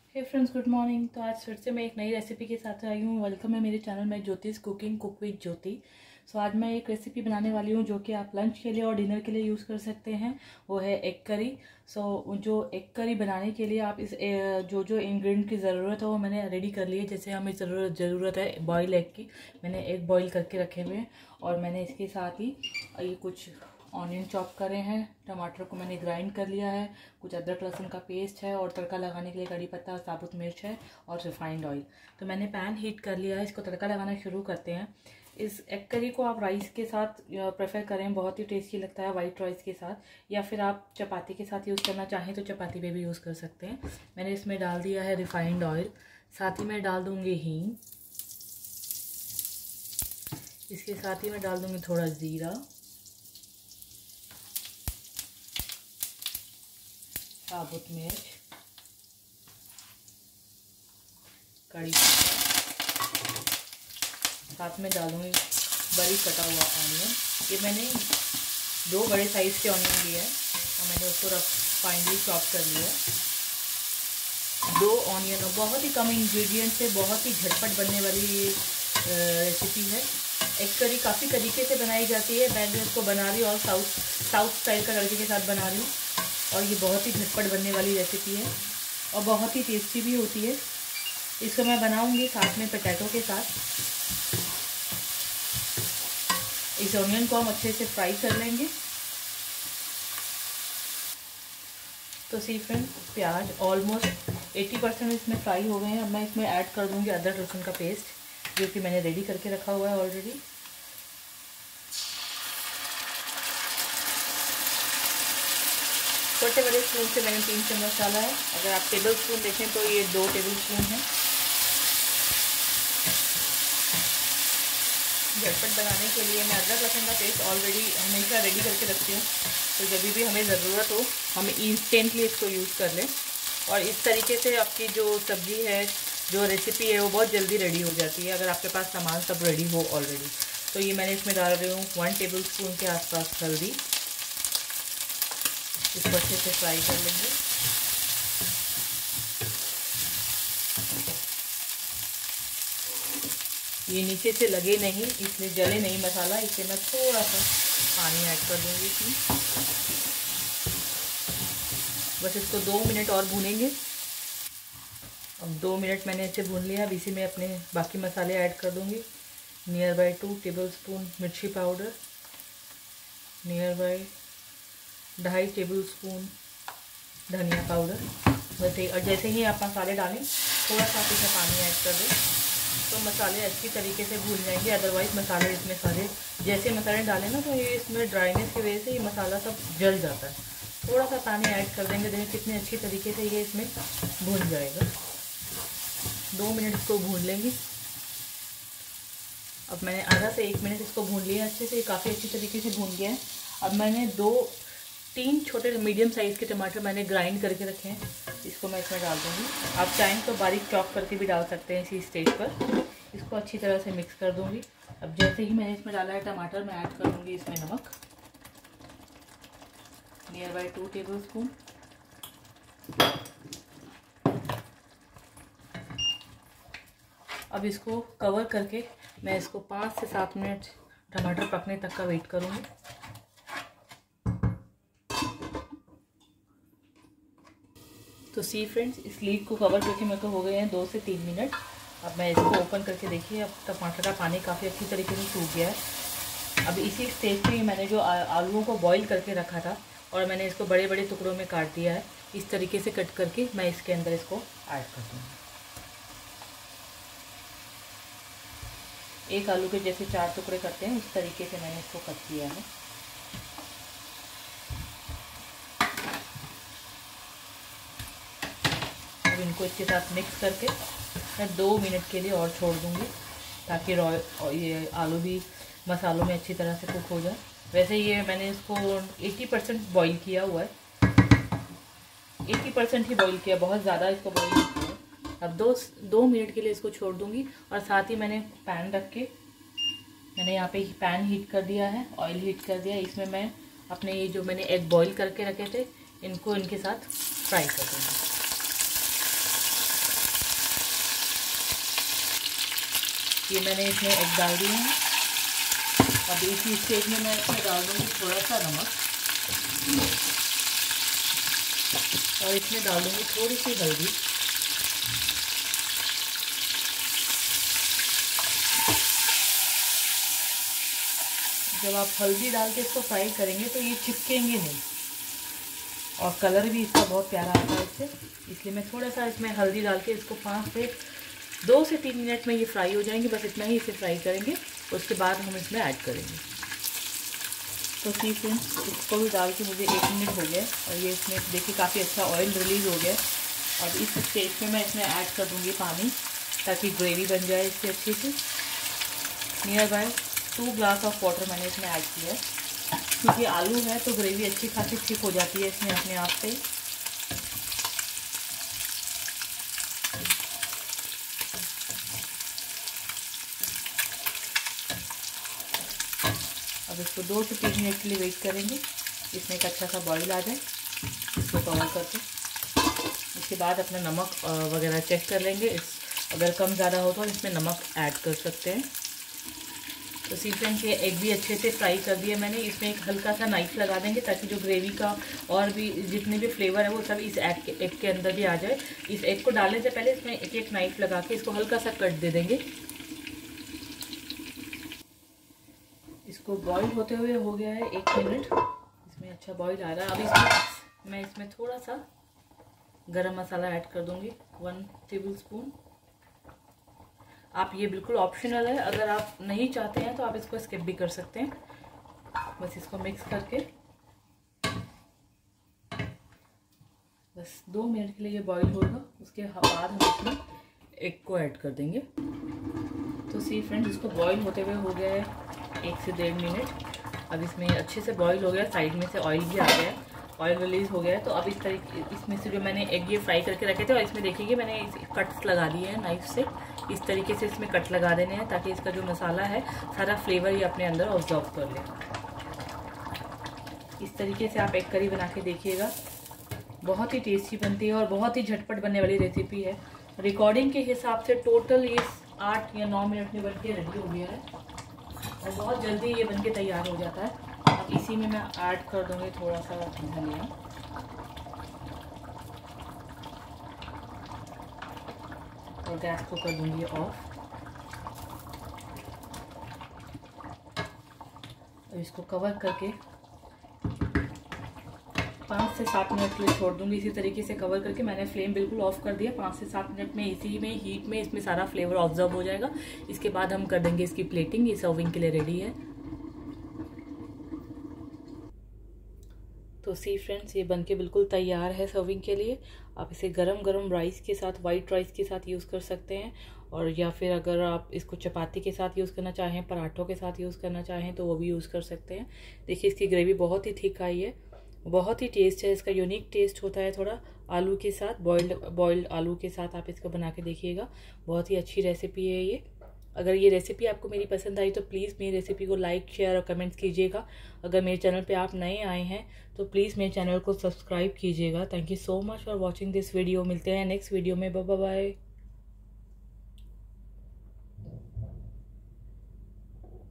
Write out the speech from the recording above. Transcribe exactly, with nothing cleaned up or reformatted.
हे friends, good morning. तो आज फिर से मैं एक नई रेसिपी के साथ आई हूँ। वेलकम है मेरे चैनल में ज्योतिष cooking cook with Jyoti. So आज मैं एक रेसिपी बनाने वाली हूँ जो कि आप लंच के लिए और डिनर के लिए यूज़ कर सकते हैं। वो है एग करी। सो so, जो एग करी बनाने के लिए आप इस जो जो इंग्रेडिएंट की ज़रूरत है वो मैंने रेडी कर ली है। जैसे हमें ज़रूरत ज़रूरत है बॉयल एग की, मैंने एग बॉयल करके रखे हुए हैं। और मैंने इसके साथ ही ये कुछ ऑनियन चॉप करे हैं, टमाटर को मैंने ग्राइंड कर लिया है, कुछ अदरक लहसुन का पेस्ट है और तड़का लगाने के लिए कड़ी पत्ता, साबुत मिर्च है और रिफाइंड ऑयल। तो मैंने पैन हीट कर लिया है, इसको तड़का लगाना शुरू करते हैं। इस एग करी को आप राइस के साथ प्रेफर करें, बहुत ही टेस्टी लगता है वाइट राइस के साथ, या फिर आप चपाती के साथ यूज़ करना चाहें तो चपाती पे भी यूज़ कर सकते हैं। मैंने इसमें डाल दिया है रिफाइंड ऑयल, साथ ही मैं डाल दूँगी हींग, इसके साथ ही मैं डाल दूँगी थोड़ा ज़ीरा, साबुत मिर्च, कड़ी पत्ता, साथ में डालूंगी बड़ी कटा हुआ ऑनियन। ये मैंने दो बड़े साइज़ के ऑनियन लिए हैं और मैंने उसको रफ फाइनली चॉप कर लिया। दो ऑनियन और बहुत ही कम इंग्रेडिएंट से बहुत ही झटपट बनने वाली ये रेसिपी है। एग करी काफ़ी तरीके से बनाई जाती है, मैं जो इसको बना रही हूँ और साउथ साउथ स्टाइल का तड़के के साथ बना रही हूँ, और ये बहुत ही झटपट बनने वाली रेसिपी है और बहुत ही टेस्टी भी होती है। इसको मैं बनाऊंगी साथ में पोटैटो के साथ। इस ऑनियन को हम अच्छे से फ्राई कर लेंगे। तो सी फ्रेंड, प्याज ऑलमोस्ट अस्सी परसेंट इसमें फ्राई हो गए हैं। अब मैं इसमें ऐड कर दूंगी अदरक लहसुन का पेस्ट, जो कि मैंने रेडी करके रखा हुआ है ऑलरेडी। छोटे बड़े स्पून से मैंने तीन चम्मच डाला है। अगर आप टेबल स्पून देखें तो ये दो टेबल स्पून है। झटपट बनाने के लिए मैं अदरक लहसुन का पेस्ट ऑलरेडी हमेशा रेडी करके रखती हूँ, तो जब भी हमें ज़रूरत हो हम इंस्टेंटली इसको यूज़ कर लें। और इस तरीके से आपकी जो सब्ज़ी है, जो रेसिपी है, वो बहुत जल्दी रेडी हो जाती है अगर आपके पास सामान सब रेडी हो ऑलरेडी। तो ये मैंने इसमें डाल रही हूँ वन टेबल स्पून के आसपास हल्दी। इसको अच्छे से फ्राई कर लेंगे। ये नीचे से लगे नहीं, इसलिए जले नहीं मसाला, इसलिए मैं थोड़ा सा पानी ऐड कर दूंगी इसमें। बस इसको दो मिनट और भूनेंगे। अब दो मिनट मैंने अच्छे भून लिया। अब इसी में अपने बाकी मसाले ऐड कर दूंगी। Nearby two tablespoon मिर्ची पाउडर, नियर बाई ढाई टेबल स्पून धनिया पाउडर। वैसे और जैसे ही आप मसाले डालें थोड़ा सा इसमें पानी ऐड कर दें तो मसाले अच्छी तरीके से भून जाएंगे। अदरवाइज़ मसाले इसमें सारे जैसे मसाले डालें ना, तो ये इसमें ड्राइनेस की वजह से ये मसाला सब जल जाता है। थोड़ा सा पानी ऐड कर देंगे, देखिए कितने अच्छी तरीके से ये इसमें भून जाएगा। दो मिनट इसको भून लेंगे। अब मैंने आधा से एक मिनट इसको भून लिया अच्छे से, काफ़ी अच्छी तरीके से भून गया है। अब मैंने दो तीन छोटे मीडियम साइज़ के टमाटर मैंने ग्राइंड करके रखे हैं, इसको मैं इसमें डाल दूँगी। आप चाहें तो बारीक चॉप करके भी डाल सकते हैं इसी स्टेज पर। इसको अच्छी तरह से मिक्स कर दूँगी। अब जैसे ही मैंने इसमें डाला है टमाटर, मैं ऐड कर दूँगी इसमें नमक, nearby two tablespoon. अब इसको कवर करके मैं इसको पाँच से सात मिनट टमाटर पकने तक का वेट करूँगी। तो सी फ्रेंड्स, इस लीड को कवर करके मेरे को हो गए हैं दो से तीन मिनट। अब मैं इसको ओपन करके देखिए, अब टमाटर का पानी काफ़ी अच्छी तरीके से सूख गया है। अब इसी स्टेज पे मैंने जो आलूओं को बॉईल करके रखा था और मैंने इसको बड़े बड़े टुकड़ों में काट दिया है, इस तरीके से कट करके मैं इसके अंदर इसको ऐड कर दूँगी। एक आलू के जैसे चार टुकड़े करते हैं, इस तरीके से मैंने इसको कट किया है। अब इनको इसके साथ मिक्स करके मैं दो मिनट के लिए और छोड़ दूंगी, ताकि रॉ ये आलू भी मसालों में अच्छी तरह से कुक हो जाए। वैसे ये मैंने इसको अस्सी परसेंट बॉईल किया हुआ है, अस्सी परसेंट ही बॉईल किया, बहुत ज़्यादा इसको बॉईल नहीं किया। अब दो दो मिनट के लिए इसको छोड़ दूंगी। और साथ ही मैंने पैन रख के मैंने यहाँ पे पैन हीट कर दिया है, ऑयल हीट कर दिया। इसमें मैं अपने ये जो मैंने एग बॉईल करके रखे थे, इनको इनके साथ फ्राई कर दूँगी। ये मैंने इसमें एग डाल दिए हैं। अब इसी स्टेज में मैं इसमें डाल दूँगी थोड़ा सा नमक और इसमें डाल दूँगी थोड़ी सी हल्दी। जब आप हल्दी डाल के इसको फ्राई करेंगे तो ये चिपकेंगे नहीं और कलर भी इसका बहुत प्यारा आता है इससे, इसलिए मैं थोड़ा सा इसमें हल्दी डाल के इसको पाँच से दो से तीन मिनट में ये फ्राई हो जाएंगे। बस इतना ही इसे फ्राई करेंगे, उसके बाद हम इसमें ऐड करेंगे। तो सी फ्रेंड्स, इसको भी डाल के मुझे एक मिनट हो गया और ये इसमें देखिए काफ़ी अच्छा ऑयल रिलीज़ हो गया। अब इस स्टेज में मैं इसमें ऐड कर दूँगी पानी, ताकि ग्रेवी बन जाए इसकी अच्छी से। Nearby two glass of water मैंने इसमें ऐड किया है, क्योंकि आलू है तो ग्रेवी अच्छी खासी थिक हो जाती है इसमें अपने आप से। अब इसको दो से तीन मिनट के लिए वेट करेंगे, इसमें एक अच्छा सा बॉईल आ जाए, इसको कवर करके। इसके बाद अपना नमक वगैरह चेक कर लेंगे, इस अगर कम ज़्यादा हो तो इसमें नमक ऐड कर सकते हैं। तो सी फ्रेंड्स, ये एग भी अच्छे से फ्राई कर दिया मैंने। इसमें एक हल्का सा नाइफ लगा देंगे ताकि जो ग्रेवी का और भी जितने भी फ्लेवर है वो सब इस एग के एग के अंदर भी आ जाए। इस एग को डालने से पहले इसमें एक एक नाइफ लगा के इसको हल्का सा कट दे देंगे। इसको बॉईल होते हुए हो गया है एक मिनट, इसमें अच्छा बॉईल आ रहा है। अब इसमें मैं इसमें थोड़ा सा गरम मसाला ऐड कर दूँगी, वन टेबल स्पून। आप ये बिल्कुल ऑप्शनल है, अगर आप नहीं चाहते हैं तो आप इसको स्किप भी कर सकते हैं। बस इसको मिक्स करके बस दो मिनट के लिए ये बॉईल होगा, उसके बाद हम इसमें एग को ऐड कर देंगे। तो सी फ्रेंड्स, इसको बॉईल होते हुए हो गया है एक से डेढ़ मिनट। अब इसमें अच्छे से बॉईल हो गया, साइड में से ऑयल भी आ गया है, ऑयल रिलीज़ हो गया है। तो अब इस तरीके इसमें से जो मैंने एग ये फ्राई करके रखे थे और इसमें देखिए मैंने कट्स लगा दिए हैं नाइफ से। इस तरीके से इसमें कट लगा देने हैं ताकि इसका जो मसाला है सारा फ्लेवर ये अपने अंदर ऑब्जर्व कर ले। इस तरीके से आप एग करी बना के देखिएगा, बहुत ही टेस्टी बनती है और बहुत ही झटपट बनने वाली रेसिपी है। रिकॉर्डिंग के हिसाब से टोटल ये आठ या नौ मिनट में बन के रेडी हो गया है और बहुत जल्दी ये बन के तैयार हो जाता है। अब इसी में मैं ऐड कर दूँगी थोड़ा सा धनिया और गैस को कर दूँगी ऑफ। और इसको कवर करके पाँच से सात मिनट के लिए छोड़ दूँगी। इसी तरीके से कवर करके मैंने फ्लेम बिल्कुल ऑफ कर दिया। पाँच से सात मिनट में इसी में हीट में इसमें सारा फ्लेवर ऑब्जर्व हो जाएगा। इसके बाद हम कर देंगे इसकी प्लेटिंग। ये सर्विंग के लिए रेडी है। तो सी फ्रेंड्स, ये बनके बिल्कुल तैयार है सर्विंग के लिए। आप इसे गरम गरम राइस के साथ, वाइट राइस के साथ यूज़ कर सकते हैं, और या फिर अगर आप इसको चपाती के साथ यूज़ करना चाहें, पराठों के साथ यूज़ करना चाहें तो वो भी यूज़ कर सकते हैं। देखिए इसकी ग्रेवी बहुत ही थिक आई है, बहुत ही टेस्ट है इसका, यूनिक टेस्ट होता है थोड़ा आलू के साथ, बॉइल्ड बॉइल्ड आलू के साथ आप इसको बना के देखिएगा। बहुत ही अच्छी रेसिपी है ये। अगर ये रेसिपी आपको मेरी पसंद आई तो प्लीज़ मेरी रेसिपी को लाइक, शेयर और कमेंट्स कीजिएगा। अगर मेरे चैनल पे आप नए आए हैं तो प्लीज़ मेरे चैनल को सब्सक्राइब कीजिएगा। Thank you so much for watching this video. मिलते हैं नेक्स्ट वीडियो में। Bye bye.